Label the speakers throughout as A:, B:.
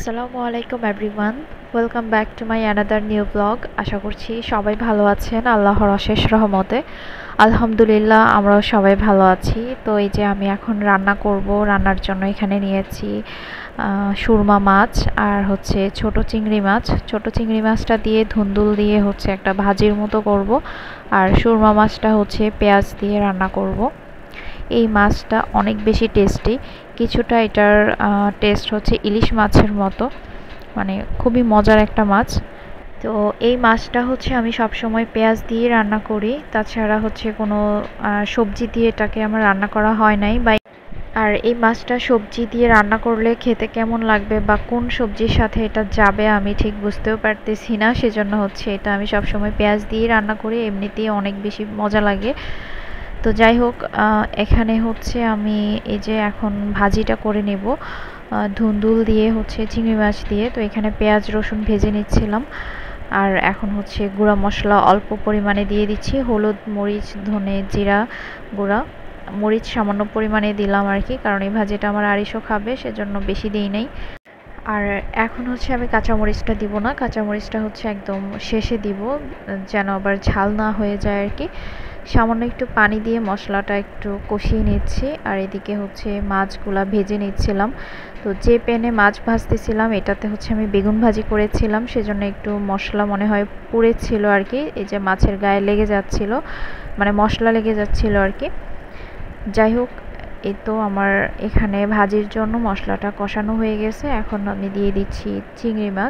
A: আসসালামু আলাইকুম everyone. Welcome back to my another new blog. আশা করছি সবাই ভালো আছেন আল্লাহর অশেষ রহমতে। আলহামদুলিল্লাহ আমরাও সবাই ভালো আছি। তো এই যে আমি এখন রান্না করব, রান্নার জন্য এখানে নিয়েছি সুরমা মাছ আর হচ্ছে ছোট চিংড়ি মাছ। ছোট চিংড়ি মাছটা দিয়ে ধুন্দুল দিয়ে হচ্ছে একটা ভাজির মতো করব, আর সুরমা মাছটা হচ্ছে পেঁয়াজ দিয়ে রান্না করব। এই মাছটা অনেক বেশি টেস্টি, কিছুটা এটার টেস্ট হচ্ছে ইলিশ মাছের মতো, মানে খুবই মজার একটা মাছ। তো এই মাছটা হচ্ছে আমি সবসময় পেঁয়াজ দিয়ে রান্না করি, তাছাড়া হচ্ছে কোনো সবজি দিয়ে এটাকে আমার রান্না করা হয় নাই। বা আর এই মাছটা সবজি দিয়ে রান্না করলে খেতে কেমন লাগবে বা কোন সবজির সাথে এটা যাবে আমি ঠিক বুঝতেও পারতেছি না, সেজন্য হচ্ছে এটা আমি সবসময় পেঁয়াজ দিয়ে রান্না করি, এমনিতেই অনেক বেশি মজা লাগে। তো যাই হোক, এখানে হচ্ছে আমি এই যে এখন ভাজিটা করে নেব ধুন্দুল দিয়ে হচ্ছে চিংড়ি মাছ দিয়ে। তো এখানে পেঁয়াজ রসুন ভেজে নিচ্ছিলাম, আর এখন হচ্ছে গুঁড়া মশলা অল্প পরিমাণে দিয়ে দিচ্ছি, হলুদ মরিচ ধনে জিরা গুঁড়া, মরিচ সামান্য পরিমাণে দিলাম আর কি, কারণ এই ভাজিটা আমার আরিশও খাবে সেজন্য বেশি দিই নাই। আর এখন হচ্ছে আমি কাঁচামরিচটা দিব না, কাঁচামরিচটা হচ্ছে একদম শেষে দিব, যেন আবার ঝাল না হয়ে যায় আর কি। সামান্য একটু পানি দিয়ে মশলাটা একটু কষিয়ে নিচ্ছি, আর এদিকে হচ্ছে মাছগুলা ভেজে নিচ্ছিলাম। তো যে প্যানে মাছ ভাজতেছিলাম এটাতে হচ্ছে আমি বেগুন ভাজি করেছিলাম, সেজন্য একটু মশলা মনে হয় পুড়েছিল আর কি, এই যে মাছের গায়ে লেগে যাচ্ছিল, মানে মশলা লেগে যাচ্ছিল আর কি। যাই হোক, এই তো আমার এখানে ভাজির জন্য মশলাটা কষানো হয়ে গেছে। এখন আমি দিয়ে দিচ্ছি চিংড়ি মাছ।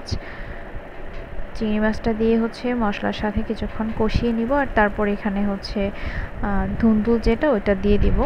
A: চিংড়ি মাছটা দিয়ে হচ্ছে মশলার সাথে কিছুক্ষণ কষিয়ে নিব, আর তারপর এখানে হচ্ছে ধুন্দুল যেটা ওইটা দিয়ে দিব।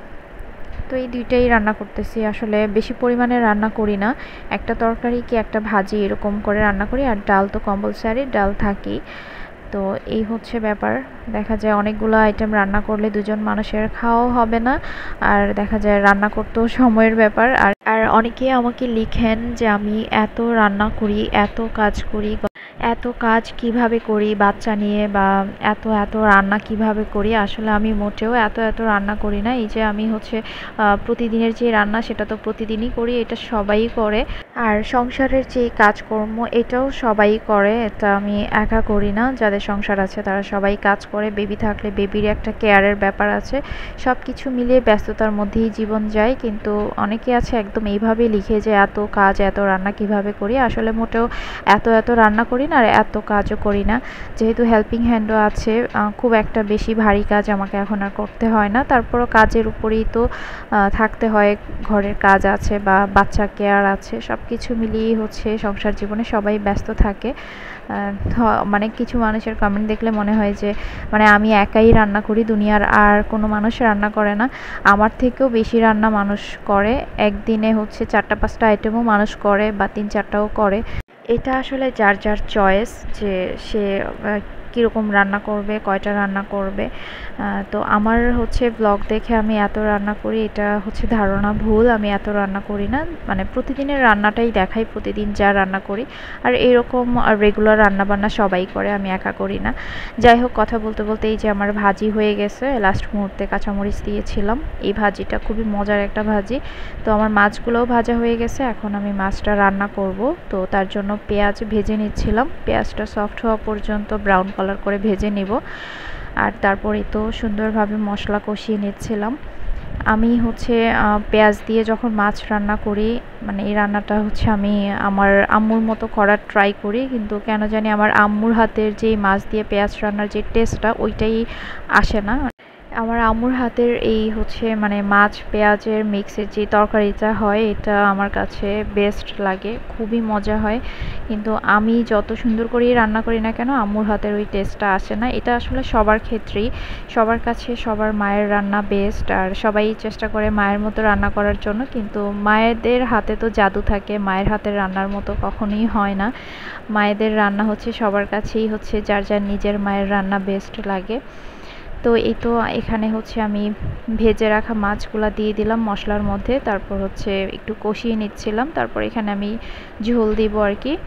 A: তো এই দুইটাই রান্না করতেছি, আসলে বেশি পরিমাণে রান্না করি না, একটা তরকারি কি একটা ভাজি এরকম করে রান্না করি, আর ডাল তো কম্পালসারি, ডাল থাকেই। তো এই হচ্ছে ব্যাপার, দেখা যায় অনেকগুলো আইটেম রান্না করলে দুজন মানুষের খাওয়াও হবে না, আর দেখা যায় রান্না করতেও সময়ের ব্যাপার। আর আর অনেকেই আমাকে লিখেন যে আমি এত রান্না করি, এত কাজ করি, এত কাজ কিভাবে করি বাচ্চা নিয়ে, বা এত এত রান্না কিভাবে করি। আসলে আমি মোটেও এত এত রান্না করি না, এই যে আমি হচ্ছে প্রতিদিনের যে রান্না সেটা তো প্রতিদিনই করি, এটা সবাই করে। আর সংসারের যে কাজকর্ম এটাও সবাই করে, এটা আমি একা করি না, যাদের সংসার আছে তারা সবাই কাজ করে, বেবি থাকলে বেবির একটা কেয়ারের ব্যাপার আছে, সব কিছু মিলিয়ে ব্যস্ততার মধ্যেই জীবন যায়। কিন্তু অনেকে আছে একদম এইভাবে লিখে যে এত কাজ এত রান্না কিভাবে করি, আসলে মোটেও এত এত রান্না করি না, আর এত কাজও করি না। যেহেতু হেল্পিং হ্যান্ডও আছে, খুব একটা বেশি ভারী কাজ আমাকে এখন আর করতে হয় না, তারপরও কাজের উপরেই তো থাকতে হয়, ঘরের কাজ আছে বা বাচ্চা কেয়ার আছে, সব কিছু মিলিয়েই হচ্ছে সংসার জীবনে সবাই ব্যস্ত থাকে। মানে কিছু মানুষের কমেন্ট দেখলে মনে হয় যে মানে আমি একাই রান্না করি, দুনিয়ার আর কোনো মানুষ রান্না করে না। আমার থেকেও বেশি রান্না মানুষ করে, একদিনে হচ্ছে 4টা 5টা আইটেমও মানুষ করে, বা 3 4টাও করে। এটা আসলে যার যার চয়েস, যে সে কীরকম রান্না করবে, কয়টা রান্না করবে। তো আমার হচ্ছে ব্লগ দেখে আমি এত রান্না করি এটা হচ্ছে ধারণা ভুল, আমি এত রান্না করি না, মানে প্রতিদিনের রান্নাটাই দেখাই, প্রতিদিন যা রান্না করি। আর এরকম রেগুলার রান্নাবান্না সবাই করে, আমি একা করি না। যাই হোক, কথা বলতে বলতে এই যে আমার ভাজি হয়ে গেছে, লাস্ট মুহূর্তে কাঁচামরিচ দিয়েছিলাম, এই ভাজিটা খুবই মজার একটা ভাজি। তো আমার মাছগুলোও ভাজা হয়ে গেছে, এখন আমি মাছটা রান্না করব। তো তার জন্য পেঁয়াজ ভেজে নিচ্ছিলাম, পেঁয়াজটা সফট হওয়া পর্যন্ত ব্রাউন কালার করে ভেজে নিব, আর তারপরে তো সুন্দরভাবে মশলা কষিয়ে নিচ্ছিলাম। আমি হচ্ছে পেঁয়াজ দিয়ে যখন মাছ রান্না করি, মানে এই রান্নাটা হচ্ছে আমি আমার আম্মুর মতো করার ট্রাই করি, কিন্তু কেন জানি আমার আম্মুর হাতের যে মাছ দিয়ে পেঁয়াজ রান্নার যে টেস্টটা ওইটাই আসে না। আমার আম্মুর হাতের এই হচ্ছে মানে মাছ পেঁয়াজের মিক্সের যে তরকারিটা হয় এটা আমার কাছে বেস্ট লাগে, খুবই মজা হয়। কিন্তু আমি যত সুন্দর করেই রান্না করি না কেন, আম্মুর হাতের ওই টেস্টটা আসে না। এটা আসলে সবার ক্ষেত্রেই, সবার কাছে সবার মায়ের রান্না বেস্ট, আর সবাই চেষ্টা করে মায়ের মতো রান্না করার জন্য, কিন্তু মায়েদের হাতে তো জাদু থাকে, মায়ের হাতের রান্নার মতো কখনোই হয় না। মায়েদের রান্না হচ্ছে সবার কাছেই হচ্ছে যার যার নিজের মায়ের রান্না বেস্ট লাগে। তো এই তো এখানে হচ্ছে আমি ভেজে রাখা মাছগুলা দিয়ে দিলাম মশলার মধ্যে, তারপর হচ্ছে একটু কষিয়ে নিচ্ছিলাম, তারপর এখানে আমি ঝোল দিব আর কি।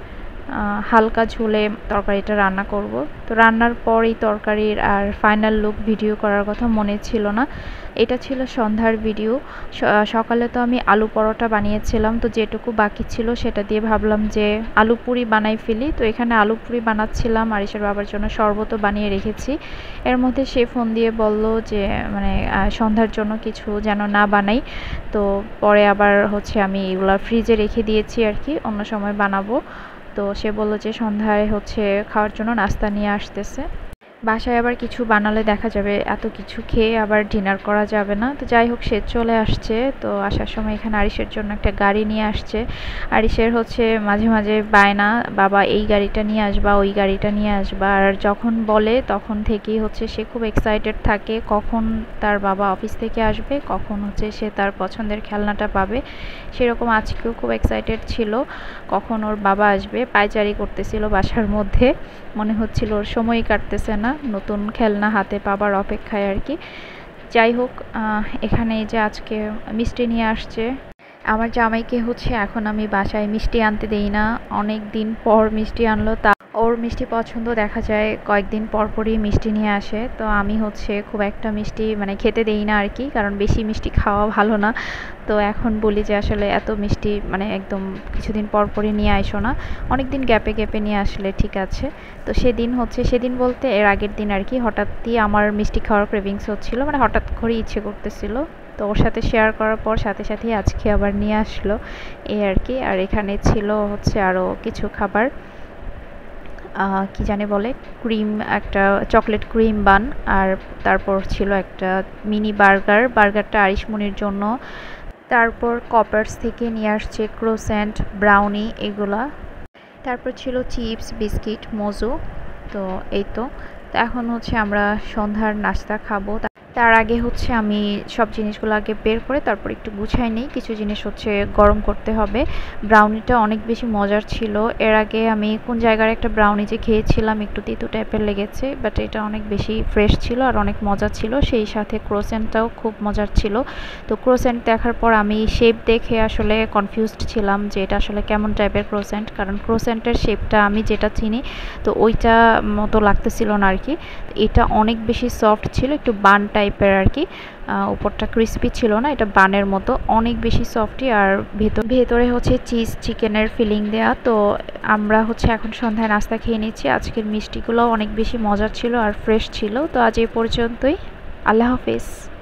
A: হালকা ঝোলে তরকারিটা রান্না করব। তো রান্নার পর এই তরকারির আর ফাইনাল লুক ভিডিও করার কথা মনে ছিল না। এটা ছিল সন্ধ্যার ভিডিও। সকালে তো আমি আলু পরোটা বানিয়েছিলাম, তো যেটুকু বাকি ছিল সেটা দিয়ে ভাবলাম যে আলু পুরি বানাই ফেলি। তো এখানে আলু পুরি বানাচ্ছিলাম, আরিশের বাবার জন্য শরবতও বানিয়ে রেখেছি। এর মধ্যে সে ফোন দিয়ে বলল যে মানে সন্ধ্যার জন্য কিছু যেন না বানাই। তো পরে আবার হচ্ছে আমি এগুলো ফ্রিজে রেখে দিয়েছি আর কি, অন্য সময় বানাবো। তো সে বলল যে সন্ধ্যায় হচ্ছে খাওয়ার জন্য নাস্তা নিয়ে আসতেছে। বাসায় আবার কিছু বানালে দেখা যাবে এত কিছু খেয়ে আবার ডিনার করা যাবে না। তো যাই হোক, সে চলে আসছে। তো আসার সময় এখানে আরিশের জন্য একটা গাড়ি নিয়ে আসছে। আরিশের হচ্ছে মাঝে মাঝে বায়না, বাবা এই গাড়িটা নিয়ে আসবা, ওই গাড়িটা নিয়ে আসবা। আর যখন বলে তখন থেকেই হচ্ছে সে খুব এক্সাইটেড থাকে কখন তার বাবা অফিস থেকে আসবে, কখন হচ্ছে সে তার পছন্দের খেলনাটা পাবে। সেরকম আজকেও খুব এক্সাইটেড ছিল কখন ওর বাবা আসবে। পায়চারি করতেছিল বাসার মধ্যে, মনে হচ্ছিল ওর সময়ই কাটতেছে না, নতুন খেলনা হাতে পাবার অপেক্ষায় আর কি। যাই হোক, এখানে এই যে আজকে মিষ্টি নিয়ে আসছে। আমার জামাইকে হচ্ছে এখন আমি বাসায় মিষ্টি আনতে দেই না, অনেক দিন পর মিষ্টি আনলো। তা ওর মিষ্টি পছন্দ, দেখা যায় কয়েকদিন পর পরই মিষ্টি নিয়ে আসে। তো আমি হচ্ছে খুব একটা মিষ্টি মানে খেতে দেই না আর কি, কারণ বেশি মিষ্টি খাওয়া ভালো না। তো এখন বলি যে আসলে এত মিষ্টি মানে একদম কিছুদিন পর পরই নিয়ে আইসো না, অনেক দিন গ্যাপে গ্যাপে নিয়ে আসলে ঠিক আছে। তো সেদিন বলতে এর আগের দিন আর কি, হঠাৎই আমার মিষ্টি খাওয়ার ক্রেভিংস হচ্ছিল, মানে হঠাৎ করে ইচ্ছে করতেছিল। তো ওর সাথে শেয়ার করার পর সাথে সাথেই আজকে আবার নিয়ে আসলো, এই আর কি। আর এখানে ছিল হচ্ছে আরও কিছু খাবার, কি জানি বলে, ক্রিম, একটা চকলেট ক্রিম বান। আর তারপর ছিল একটা মিনি বার্গারটা আরিশমণির জন্য। তারপর কপার্স থেকে নিয়ে আসছে ক্রোসেন্ট, ব্রাউনি এগুলা। তারপর ছিল চিপস, বিস্কিট, মোজো। তো এই তো। তো এখন হচ্ছে আমরা সন্ধ্যার নাস্তা খাবো। তার আগে হচ্ছে আমি সব জিনিসগুলো আগে বের করে তারপর একটু গুছাই নিই, কিছু জিনিস হচ্ছে গরম করতে হবে। ব্রাউনিটা অনেক বেশি মজার ছিল। এর আগে আমি কোন জায়গার একটা ব্রাউনি যে খেয়েছিলাম, একটু তিতো টাইপের লেগেছে, বাট এটা অনেক বেশি ফ্রেশ ছিল আর অনেক মজা ছিল। সেই সাথে ক্রোসেন্টটাও খুব মজার ছিল। তো ক্রোসেন্ট দেখার পর আমি শেপ দেখে আসলে কনফিউজড ছিলাম যে এটা আসলে কেমন টাইপের ক্রোসেন্ট, কারণ ক্রোসেন্টের শেপটা আমি যেটা চিনি তো ওইটা মতো লাগতেছিল না আর কি। এটা অনেক বেশি সফট ছিল, একটু বান টাইপের আর কি। উপরটা ক্রিস্পি ছিল না, এটা বানের মতো অনেক বেশি সফটি। আর ভেতরে হচ্ছে চিজ চিকেনের ফিলিং দেয়া। তো আমরা হচ্ছে এখন সন্ধ্যায় নাস্তা খেয়ে নিচ্ছি। আজকের মিষ্টিগুলোও অনেক বেশি মজার ছিল আর ফ্রেশ ছিল। তো আজ এই পর্যন্তই, আল্লাহ হাফেজ।